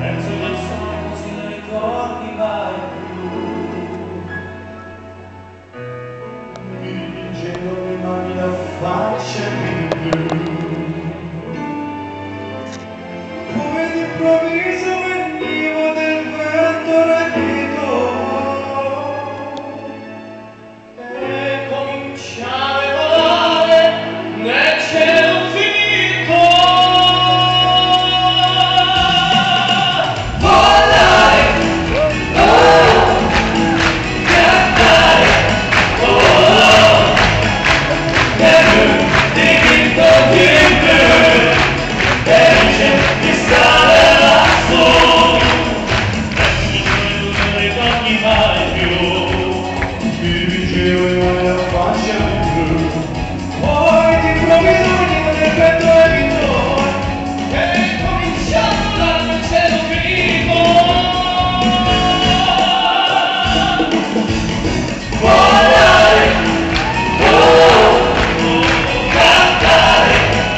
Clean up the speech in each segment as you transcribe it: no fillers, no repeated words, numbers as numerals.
Penso che non sai così non ricordi mai più. Mi dipingevo le mani la faccia di blu. Come d'improvviso venivo del vento rapito E cominciai a volare nel cielo finito. Volare, cantare, dipinto di blu, felice di stare lassù. Non ricordi mai più. mi dipingevo le mani la faccia di blu. Poi d'improvviso venivo del vento rapito E cominciamo dal cielo finito. Volare, cantare,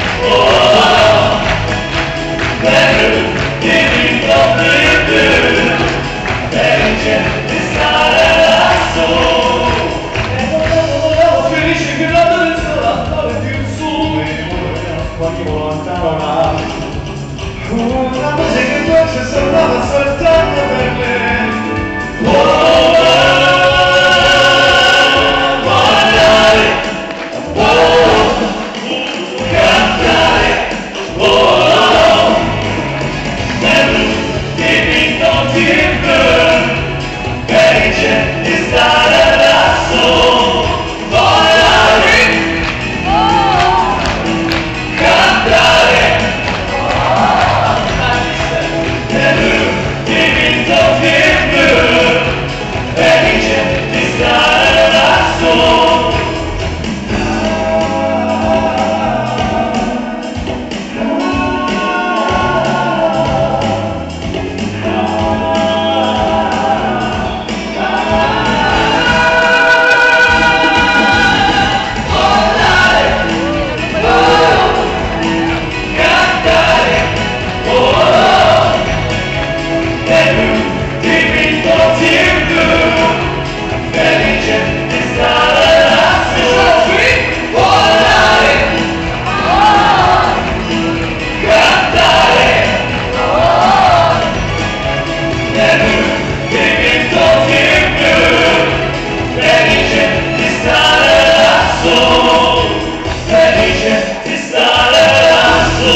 dipinto di blu, felice di stare lassù. E volevo felice che l'alto del sole andava più su. quando lontano una musica che dolce suonava soltanto per me. Volare, cantare, dipinto di blu, felice di stare lassù. Volare, cantare, dipinto di blu, felice di stare lassù. Dipinto di blu, felice di stare lassù. Volare, cantare, dipinto di blu, felice di stare lassù, felice di stare lassù.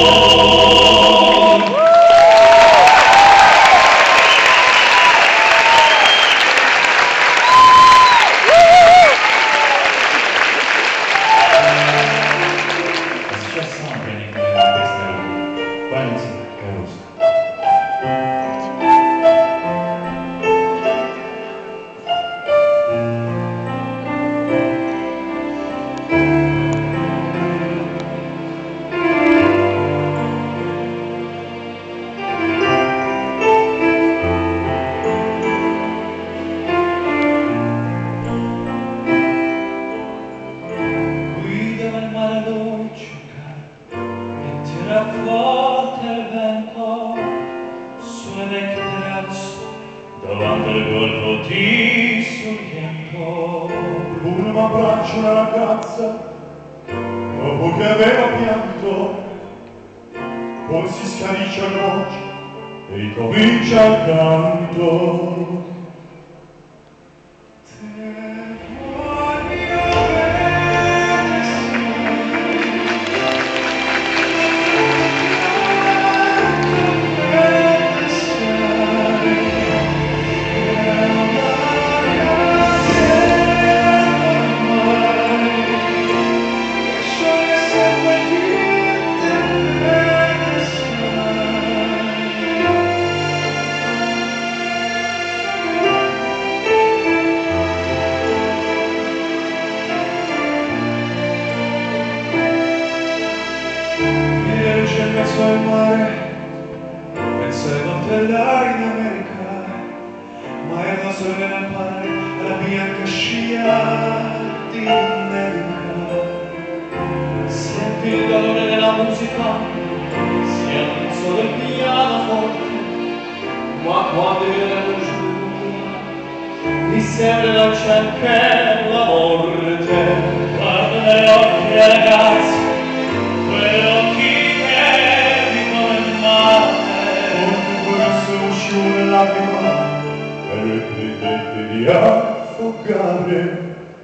C'è sempre in questa luce, quando caruso. Guida nel mare dolce e tira forte il vento sulle vecchie terrazze davanti al golfo di Sorrento. Uno mi abbraccia una ragazza dopo che aveva pianto, poi si scaricia la voce e ricomincia il canto. In mezzo al mare, pensavo per l'aria in America, ma era solo nel mare la bianca scia di America. Senti il dolore della musica, si alzò del pianoforte ma quando viene giù mi sembra non c'è che la morte. Guarda negli occhi ragazzi, quegli occhi che dicono il mare, con coração uscire lacrima e credete di affogare.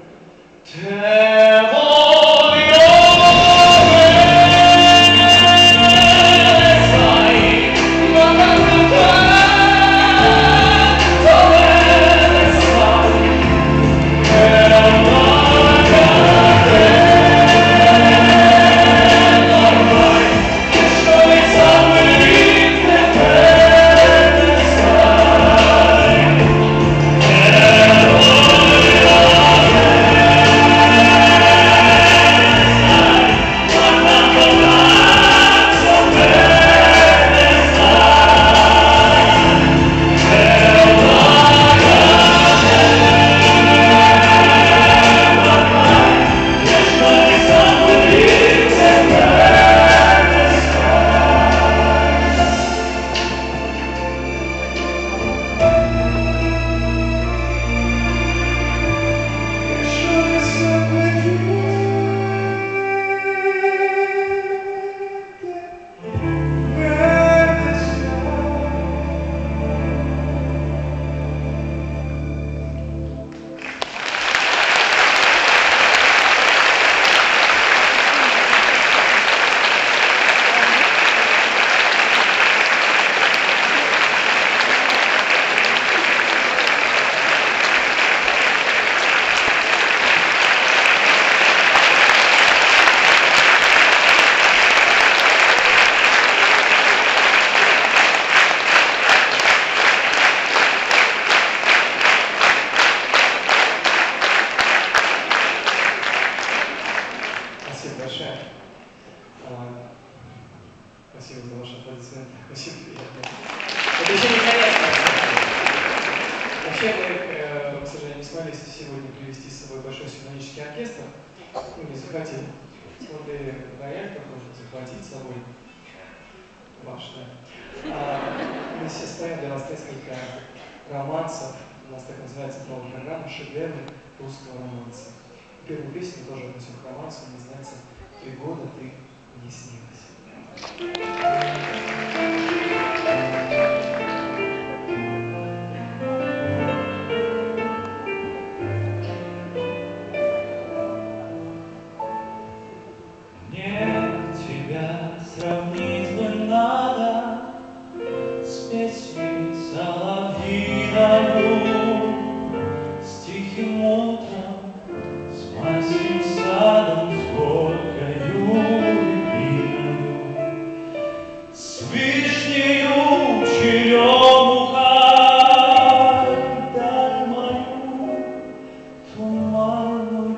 Te voglio Спасибо за ваши аплодисменты. Очень приятно. Это еще не конец. Вообще мы, к сожалению, не смогли сегодня привести с собой большой симфонический оркестр. Мы не захотели. Смотрели рояль, как можно захватить с собой. Ваш, да. Мы все стоим для вас несколько романсов. У нас так называется новая программа «Шедевры русского романса». Первую песню тоже относим к романсу, называется «3 года ты мне снилась». Мне тебя сравнить бы надо с песней соловьинову, с тихим утром, с майским садом, с горькою рябиною, с вишнею, черемухой, даль мою туманную,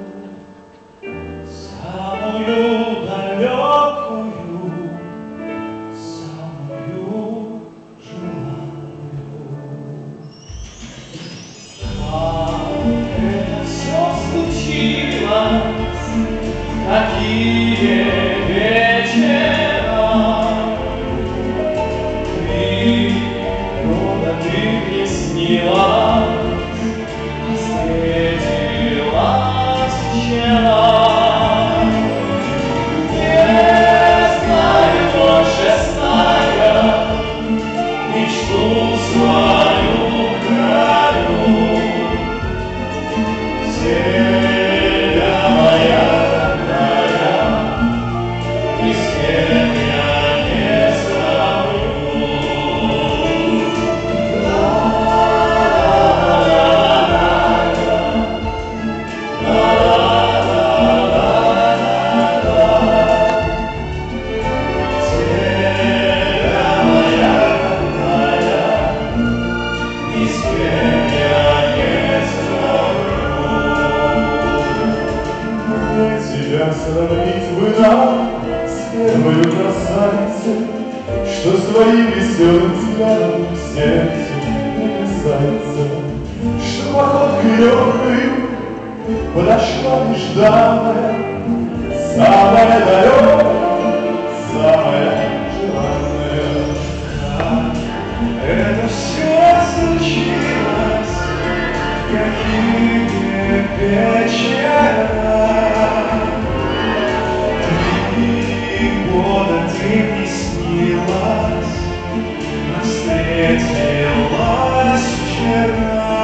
самую далекую, самую желанную. Это все случилось, такие вечера. 3 года ты мне снилась, а встретилась вчера. Мечту свою краю, земля моя родная, и с кем я не сравню. Сравнить бы нам с первою красавицей, что своим веселым взглядом к сердцу прикасается, что походкой легкою подошла нежданная, самая далекая, самая желанная. Это все случилось, какие вечера. 3 года ты не снилась, а встретилась вчера.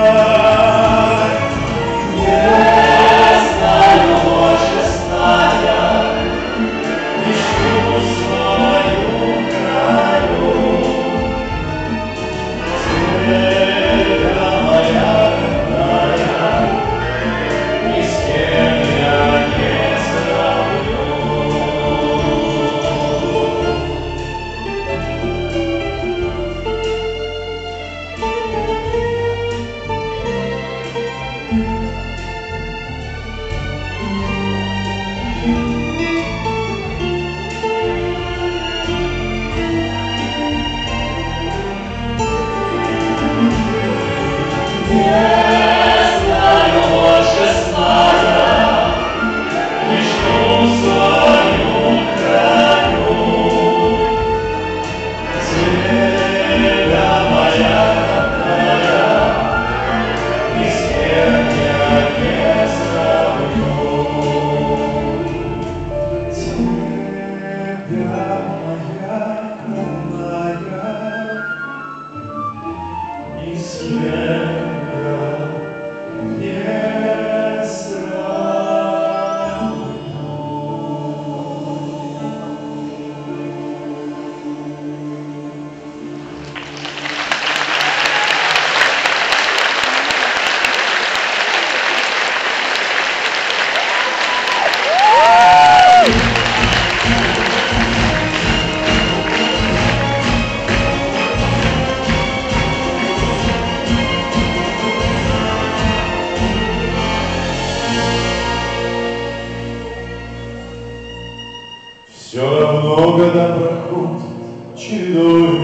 Нежная ночь ясная, ищу свою краю. Тебя, моя родная, ни с кем я не сравню. Нежная ночь ясная, ищу свою краю. Тебя, моя родная, ни с кем я не сравню. Тебя, моя родная, ни с кем все равно года проходят чередой,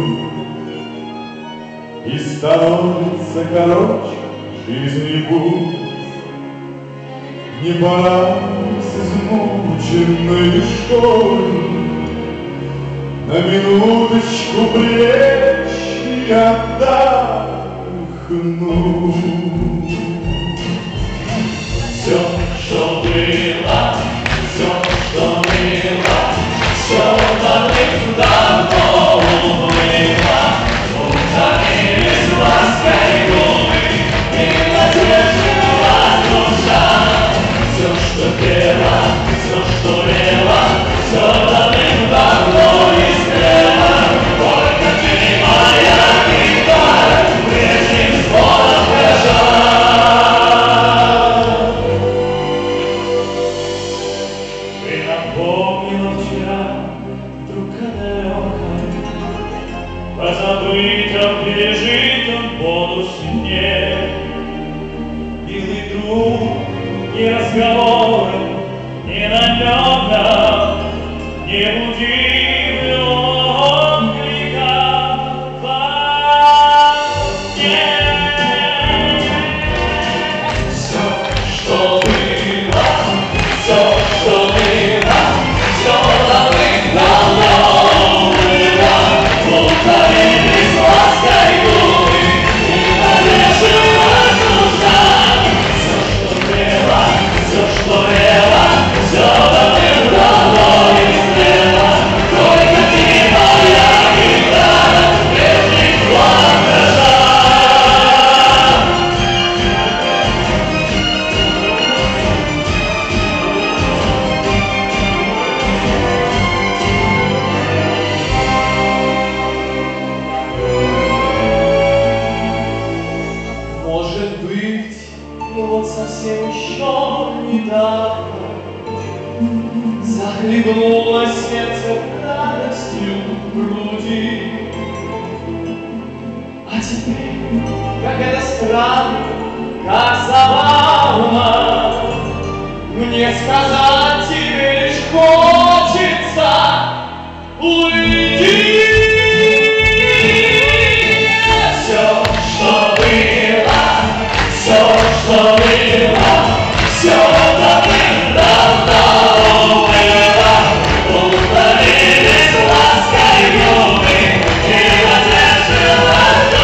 и становится короче жизнь путь. Не пора с измученной душой на минуточку прилечь и отдохнуть. Все, что было, все, что было, все давным-давно уплыло, утомились лаской губы, и надежда душа. Все, что пело, все, что лело, все давным-давно истлело. Только ты, моя гитара, прежним звоном лежат. Ты напомнила вчера вдруг далеком, позабытом, пережитом полусне. Милый друг, ни разговором, ни намеком, не буди отклика во мне. Все, что было, все, что было, все давным-давно было, утомились лаской губы, и надежда душа. Все, что было, все, что было, все давным-давно истлело. Только ты, моя гитара, прежних план лежат. Может быть, вот совсем еще недавно захлебнулось сердце радостью в груди. А теперь, как это странно, как забавно, мне сказать тебе лишь хочется: уйди. Все, что было, все, что было, все давным-давно было, утомились лаской губы, и надежды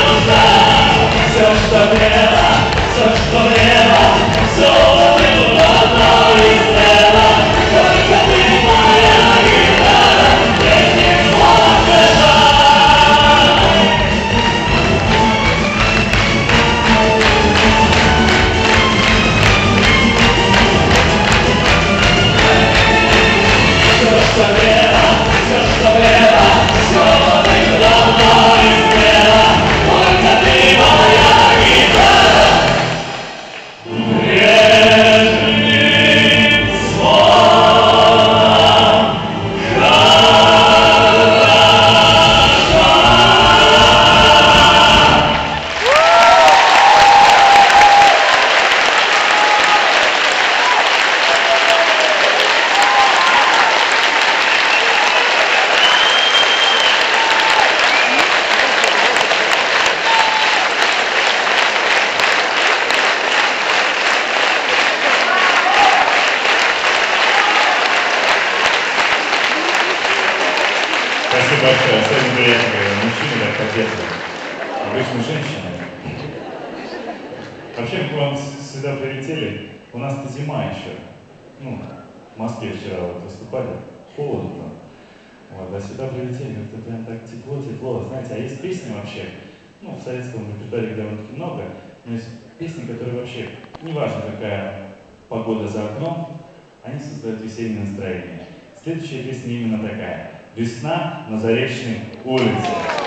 обычной женщиной. Вообще, мы к вам сюда прилетели, у нас-то зима еще. Ну, в Москве вчера вот выступали, холодно там. Вот, а сюда прилетели, как-то прям так тепло-тепло. Знаете, а есть песни вообще, ну, в советском репертуаре довольно-таки много, но есть песни, которые вообще, неважно какая погода за окном, они создают весеннее настроение. Следующая песня именно такая. «Весна на Заречной улице».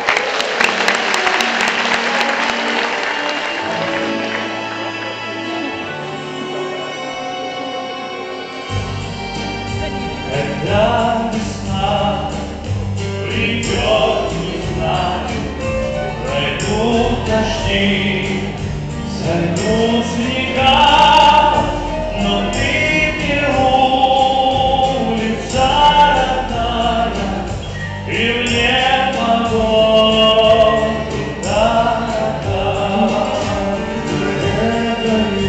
Когда весна придет, не знаю, пройдут дожди, сойдут снега, но ты мне улица родная, и мне погоду дорога. Этой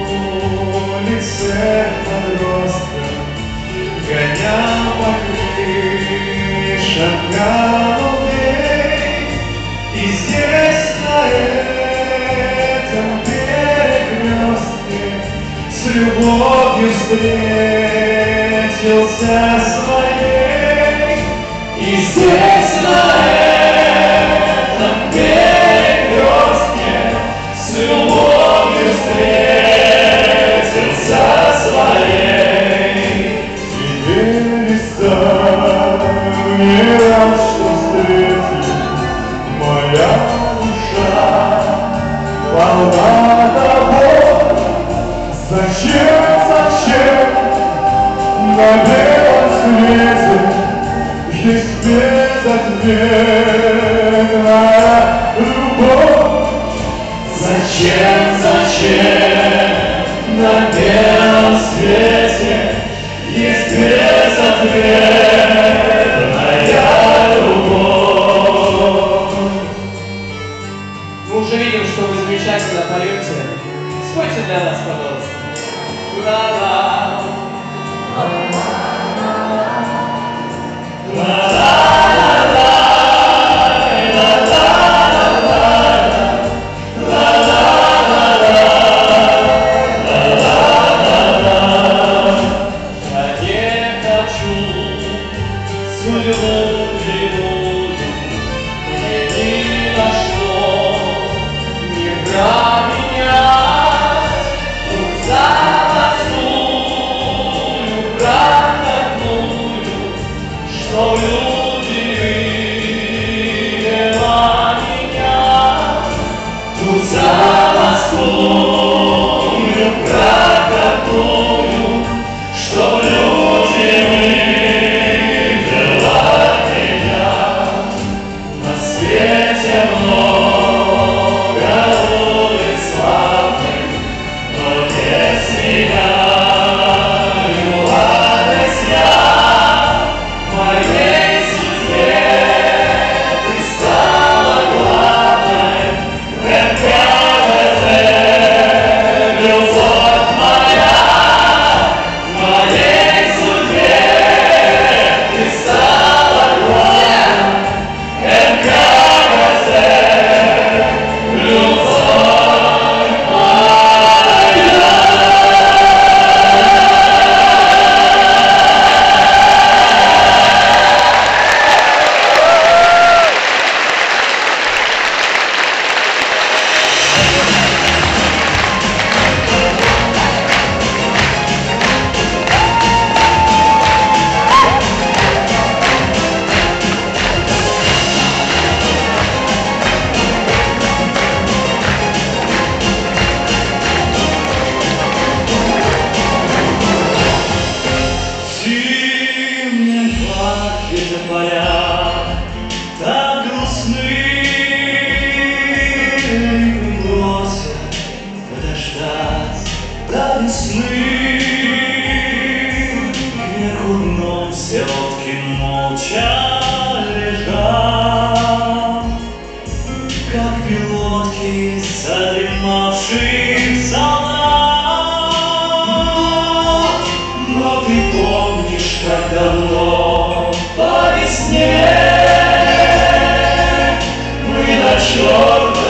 улице подростка гонял по крышам голубей, и здесь на этом перекрестке с любовью встретился своей, и здесь на этом перекрестке с любовью встретился своей. Теперь не рад, что встретил, моя душа полна тобой. Зачем на белом свете есть безответная любовь? Зачем на белом свете есть безответная любовь? Мы уже видим, что вы замечательно поете. Спойте для нас, пожалуйста. Ла-ла. Давно по весне мы на черном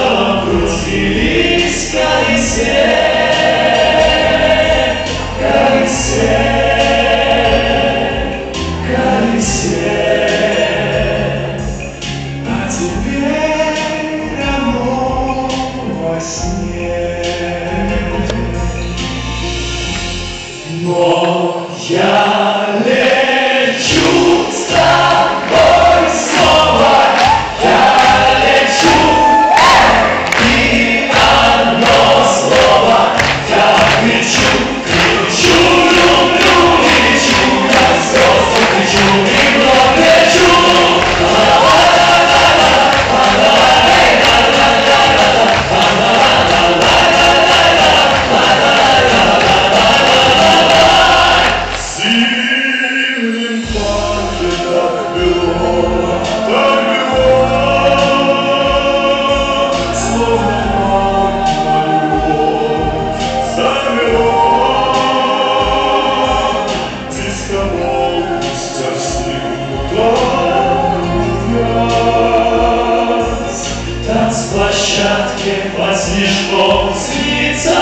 танцплощадке под снежком снится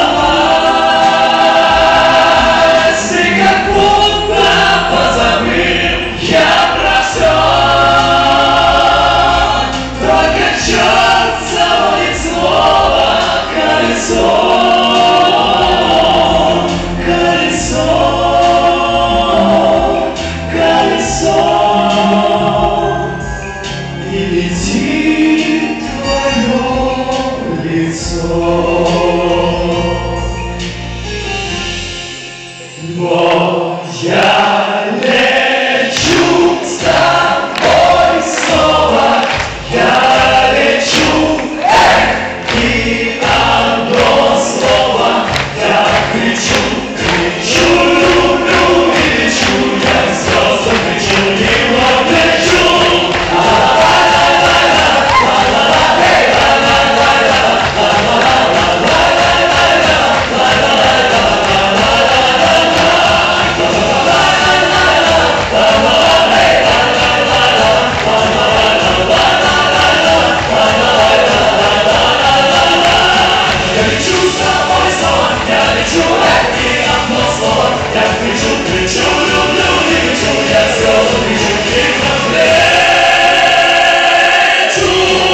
мать. И как будто позабыл я про все, только черт заводит снова колесо, колесо, колесо, и летит твое лицо. Но я лечу с тобой снова, я лечу, и одно слово я кричу, кричу, люблю, и лечу, я звезды кричу, его кричу. Я лечу с тобой снова, я лечу, и одно слово я кричу, кричу, люблю, и лечу, я звезды кричу, и лечу.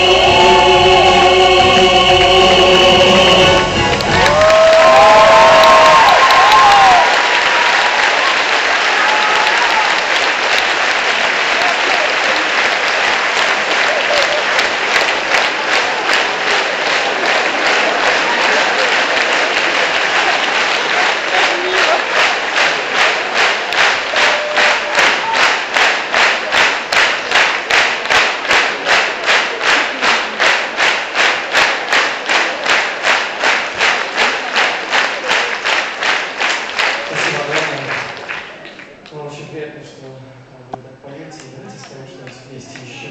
Спасибо огромное. Ну, очень приятно, что вы так поете. Давайте скажем что-нибудь вместе еще.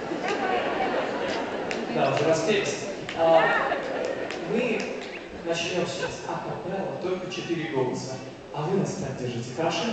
Да, уже распелись. Мы начнем сейчас акапелла, только 4 голоса. А вы нас поддержите, хорошо?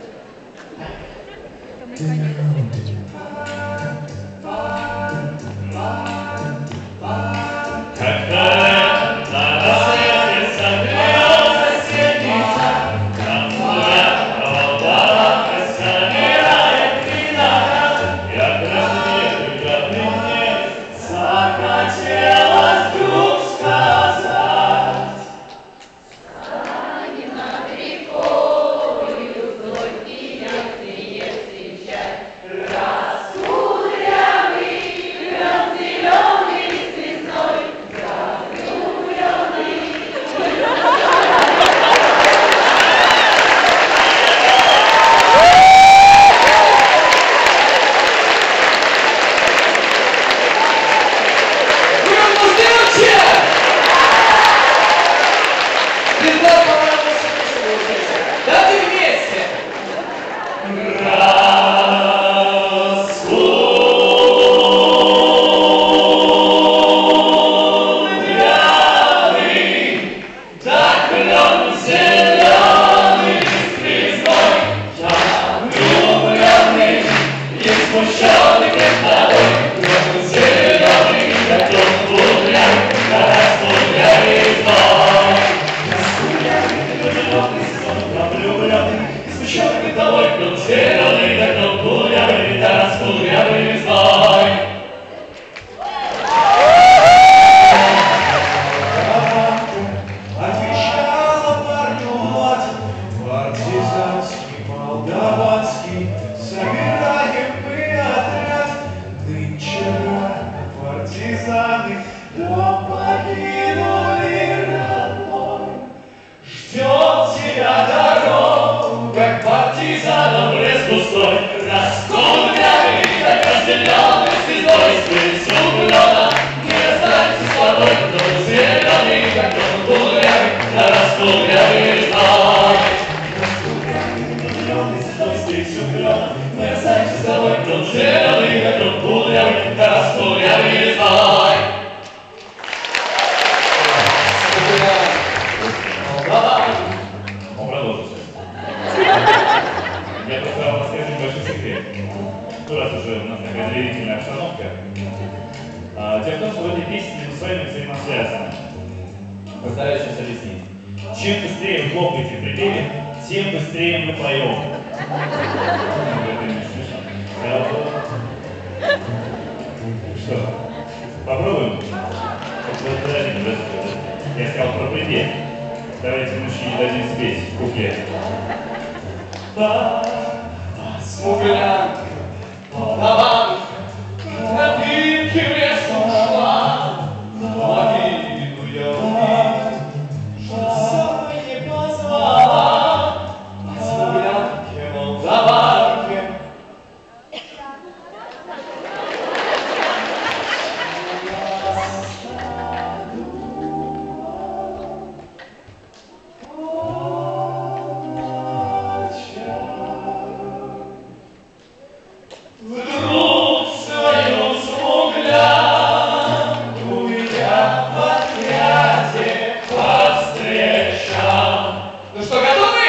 Какая на рассвете согрелась синица, там вода собирает виноград. Я красивый, захотелось вдруг сказать. Станем над рекою вдоль пьяные встречать. Раскудрявый, прям зеленый звездой, закругленный. Вы ему сделайте! Звезда понравилась вместе. Давайте вместе! Раскудрявый, так клен зеленый звездой. Я влюбленный и смущенный пред тобой. Клен зеленый, как клен кудрявый, раскудрявый зной. Раскудрявый, как зеленый звездой. Я влюбленный и смущенный пред тобой. Клен зеленый, как клен кудрявый, раскудрявый зной. Отвечала парню мать, партизанский, молдаванский, собираем мы отряд. Нынче рано партизаны дом покинули родной. Ждет тебя дорогу, как партизаном в лес густой. Раскудрявый, как разделенный звездой, сквозь углена. Не останься с тобой, кто зеленый, как он кудрявый, раскудрявый зной. Раскудрявый, как зеленый звездой, сквозь углена. Не останься с тобой, кто зеленый, как он кудрявый, раскудрявый зной. Он продолжит. Я просто вам расскажу большой секрет. вами взаимосвязаны. Постараюсь сейчас объяснить. Чем быстрее вы хлопаете в припеве, тем быстрее мы поем. Что? Попробуем? Я сказал про припев. Давайте мужчине дадим спеть куплет. Смуглянка, даванка, тропинки в лес ушла, могилу я увидел, что не позвала. Смуглянке, молдаванке, вдруг свою смуглянку я в отряде повстречал. Ну что, готовы?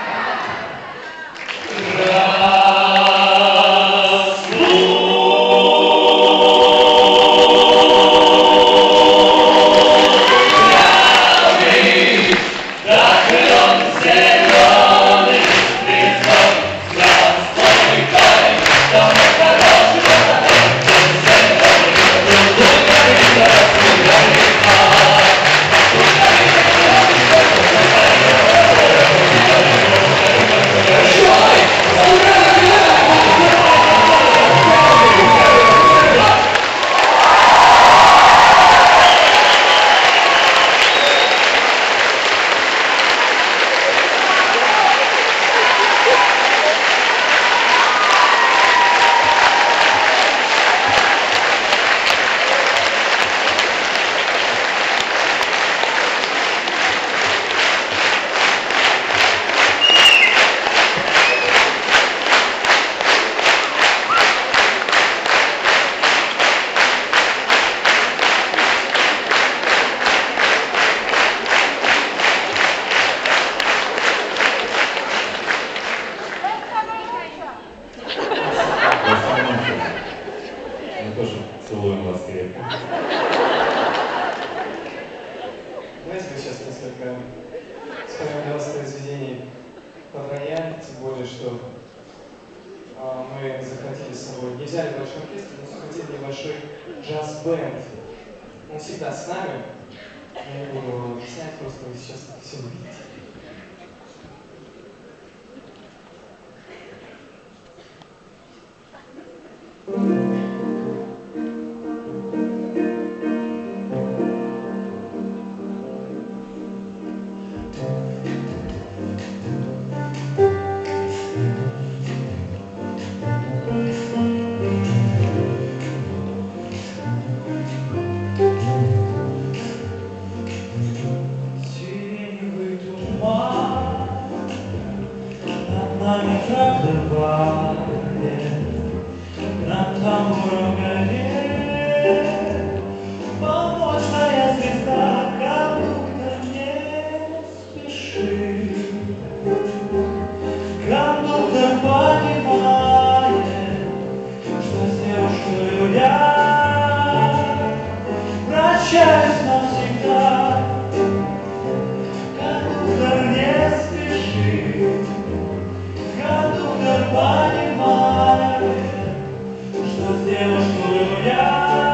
Мы тоже целуем вас крепко. Знаете, мы сейчас несколько вспоминаем произведений под рояль, тем более, что мы захватили с собой, не взяли большой оркестр, но захватили небольшой джаз-бенд. Он всегда с нами. Я не буду его объяснять, просто вы сейчас это все увидите. Сиреневый туман над нами проплывает, над тамбуром горит полночная звезда, как будто не спешит, как будто понимает, что с девушкой я прощаюсь навсегда. Кондуктор не спешит, кондуктор понимает, что с девушкой я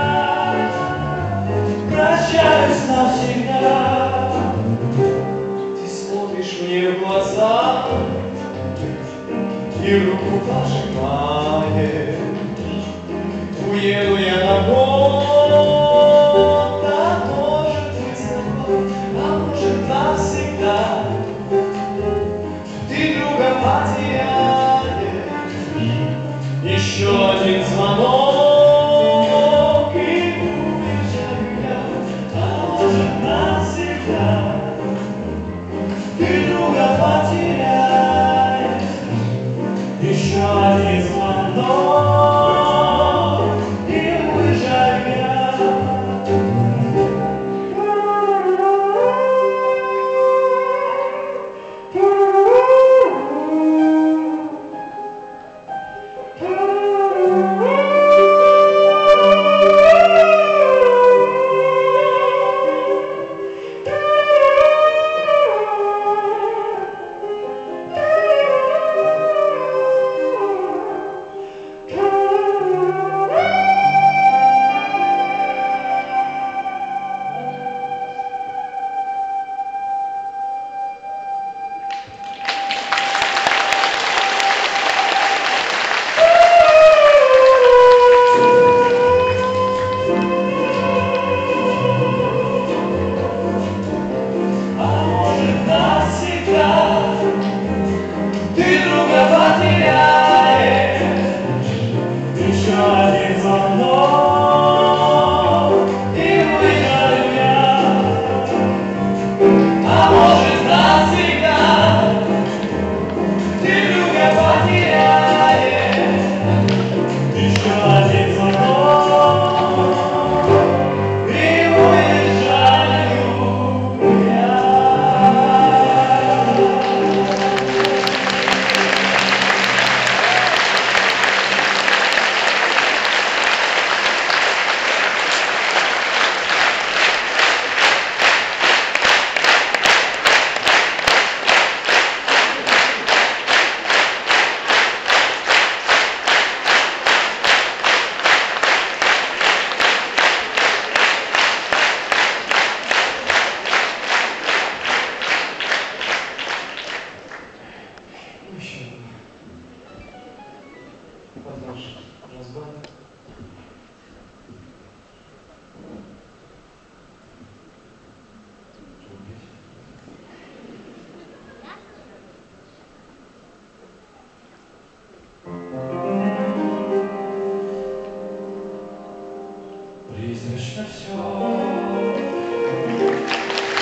прощаюсь навсегда. Ты смотришь мне в глаза и руку пожимаешь. Уеду я на год, а может быть на год, а может навсегда. Ты друга потеряешь, еще один звонок, и уезжаю я, а может навсегда. Ты друга потеряешь, еще один звонок, и уезжаю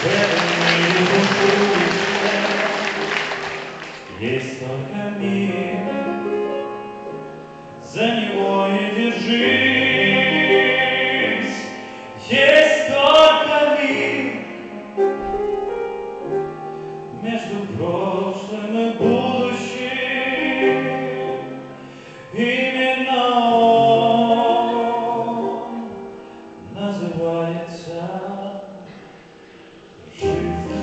В этом мире бушующем есть только мир, за него и держись. Есть только мир между прошлым и будущим. Именно он называется жизнь.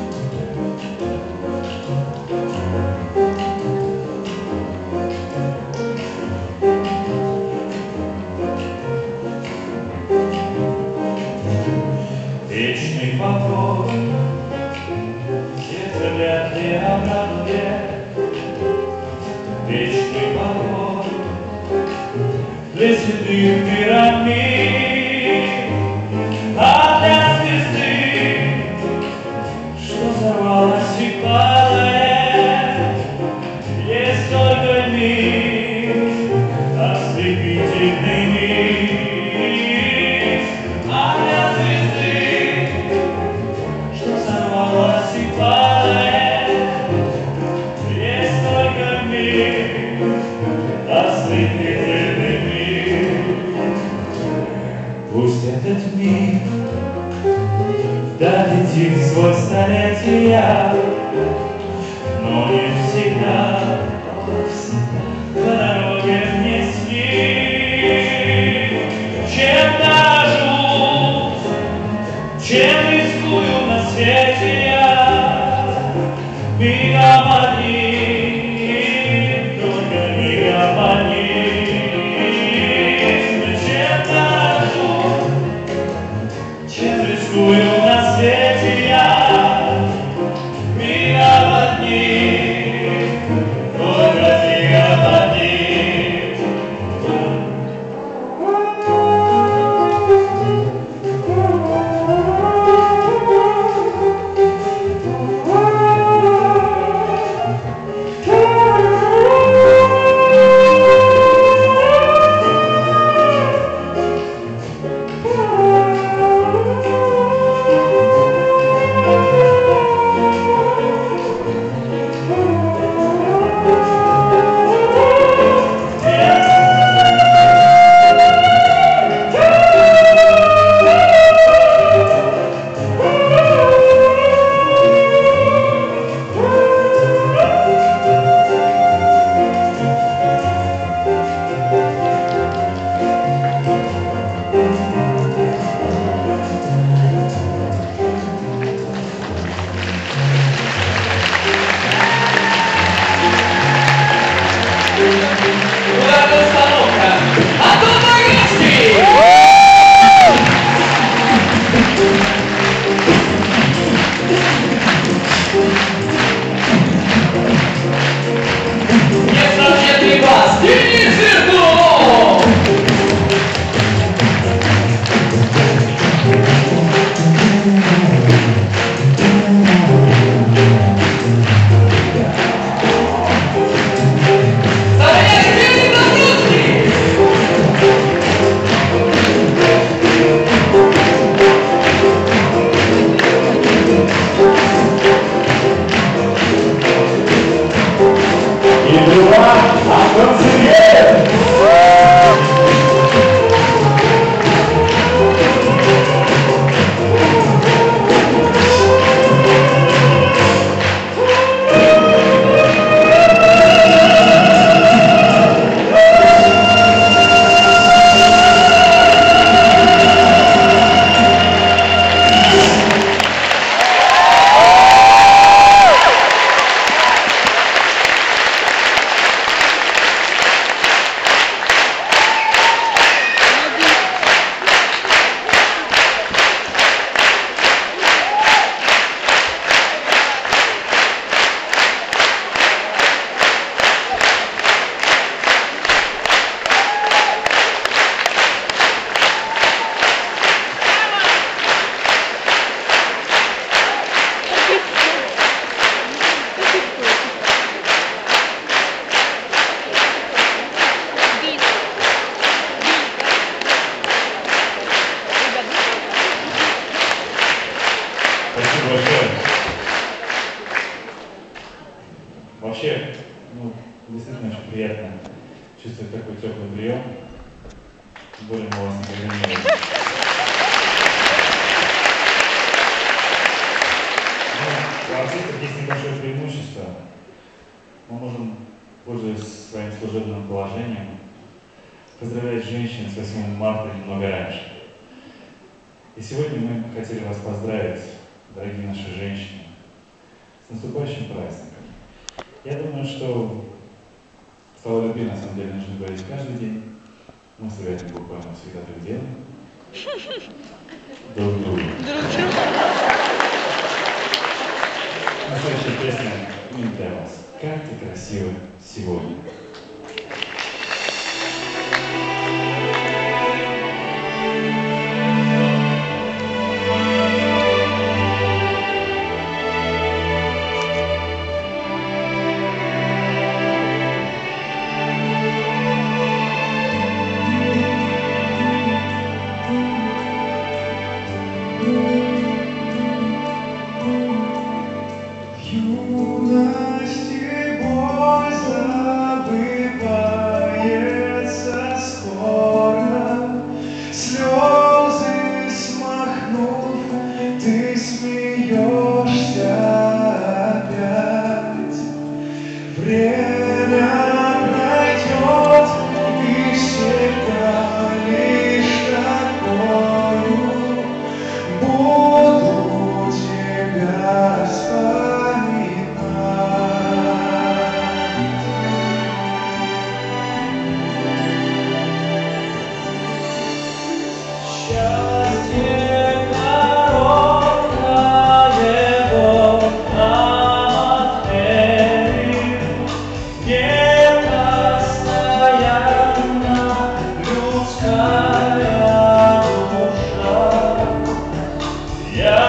Вечный поток, где-то вряд ли обратно. Вечный поток для седых пирамид, а для звезды, что взорвалась и падает, есть только миг, ослепительный миг. А для звезды, что взорвалась и падает, есть только миг, ослепительный миг. Пусть этот миг долетит свой столетия, но не всегда по дороге внесли. Чем дождусь, чем рискую на свете я, мигом одним, только мигом одним. Чем дождусь, чем рискую на свете я, мигом одним, только мигом одним. большое. Вообще, ну, действительно очень приятно чувствовать такой теплый прием. Тем более мы вас никогда не видели. Ну, у артистов есть небольшое преимущество. Мы можем, пользуясь своим служебным положением, поздравлять женщин с 8 марта немного раньше. И сегодня мы хотели вас поздравить, дорогие наши женщины, с наступающим праздником. Я думаю, что слова любви на самом деле нужно говорить каждый день. Мы с Иваном буквально всегда так делаем. Друг другу. Следующая песня именно для вас. Как ты красива сегодня. Yeah.